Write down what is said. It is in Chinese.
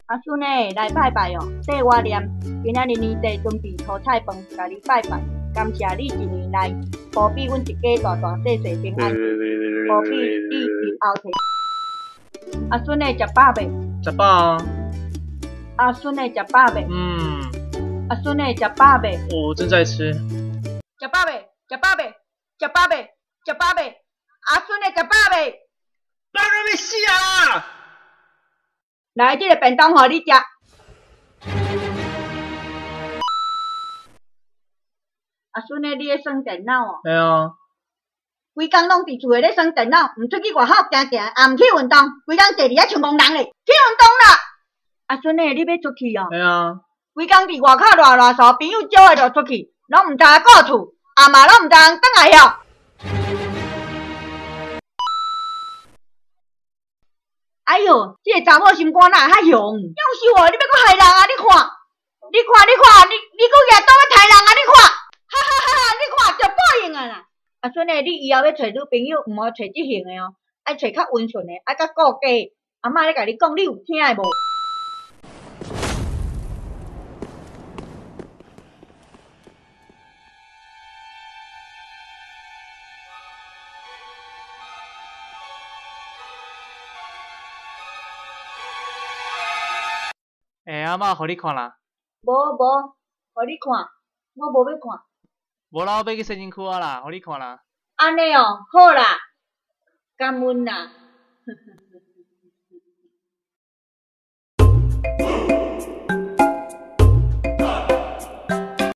阿孙诶，来拜拜哦！缀我念，今仔日年底准备土菜饭，甲你拜拜，感谢你一年来保庇阮一家大大细细平安，保庇你伫后头。阿孙诶，食饱未？ 食饱啊。 阿孙诶，食饱未？阿孙诶，食饱未？ 我正在吃。 食饱未？食饱未？食饱未？食饱未？阿孙诶，食饱未？ 爸爸要死啊！ 来，这个便当互你食。阿孙诶，你咧耍电脑哦？ 系啊。 规工拢伫厝诶咧耍电脑，毋出去外口行行，也毋去运动，规工坐伫遐像戆人咧。去运动啦！阿孙诶，你要出去哦？ 系啊。 规工伫外口热扫，朋友招诶就出去，拢毋知影顾厝，阿妈拢毋知影转来晓。哎哟，这个查某心肝哪会遐凶？勇死我！你要搁害人啊？你看，你搁举刀要杀人啊？你看，哈哈哈哈！你看着报应啊啦！阿孙诶，你以后要找女朋友，毋好找即型诶哦，爱找较温顺诶，爱较顾家。阿嬷咧甲你讲，你有听诶无？ 阿嬷，互你看啦。 无，互你看，我无要看。 无啦，我要去洗身躯啊啦，互你看啦。 安尼哦，好啦，感恩啦。